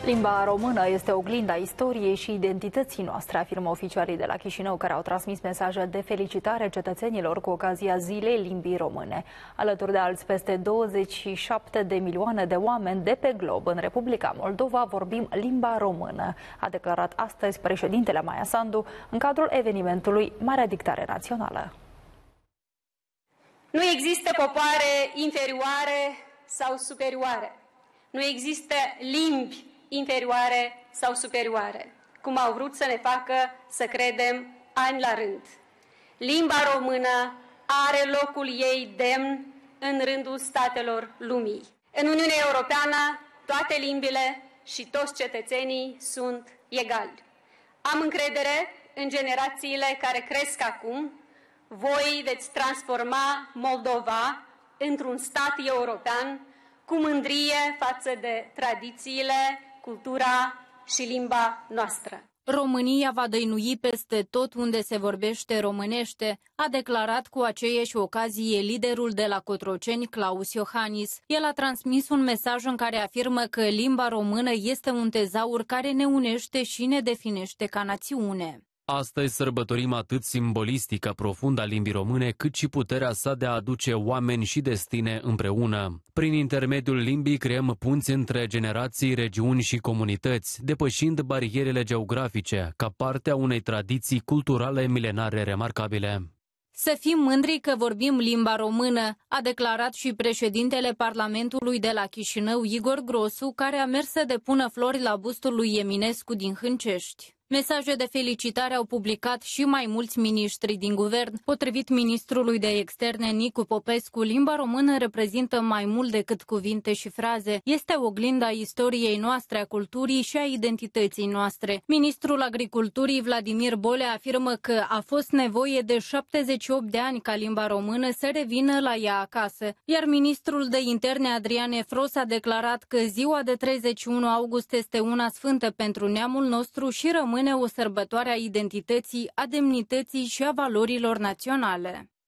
Limba română este oglinda istoriei și identității noastre, afirmă oficialii de la Chișinău, care au transmis mesaje de felicitare cetățenilor cu ocazia Zilei Limbii Române. Alături de alți peste 27 de milioane de oameni de pe glob, în Republica Moldova vorbim limba română, a declarat astăzi președintele Maia Sandu în cadrul evenimentului Marea Dictare Națională. Nu există popoare inferioare sau superioare. Nu există limbi inferioare sau superioare, cum au vrut să ne facă să credem ani la rând. Limba română are locul ei demn în rândul statelor lumii. În Uniunea Europeană, toate limbile și toți cetățenii sunt egali. Am încredere în generațiile care cresc acum. Voi veți transforma Moldova într-un stat european cu mândrie față de tradițiile, cultura și limba noastră. România va dăinui peste tot unde se vorbește românește, a declarat cu aceeași ocazie liderul de la Cotroceni, Claus Iohannis. El a transmis un mesaj în care afirmă că limba română este un tezaur care ne unește și ne definește ca națiune. Astăzi sărbătorim atât simbolistica profundă a limbii române, cât și puterea sa de a aduce oameni și destine împreună. Prin intermediul limbii creăm punți între generații, regiuni și comunități, depășind barierele geografice, ca parte a unei tradiții culturale milenare remarcabile. Să fim mândri că vorbim limba română, a declarat și președintele Parlamentului de la Chișinău, Igor Grosu, care a mers să depună flori la bustul lui Eminescu din Hâncești. Mesaje de felicitare au publicat și mai mulți miniștri din guvern. Potrivit ministrului de externe Nicu Popescu, limba română reprezintă mai mult decât cuvinte și fraze. Este oglinda istoriei noastre, a culturii și a identității noastre. Ministrul Agriculturii Vladimir Bolea afirmă că a fost nevoie de 78 de ani ca limba română să revină la ea acasă. Iar ministrul de interne Adrian Efros a declarat că ziua de 31 august este una sfântă pentru neamul nostru și rămâne o sărbătoare a identității, a demnității și a valorilor naționale.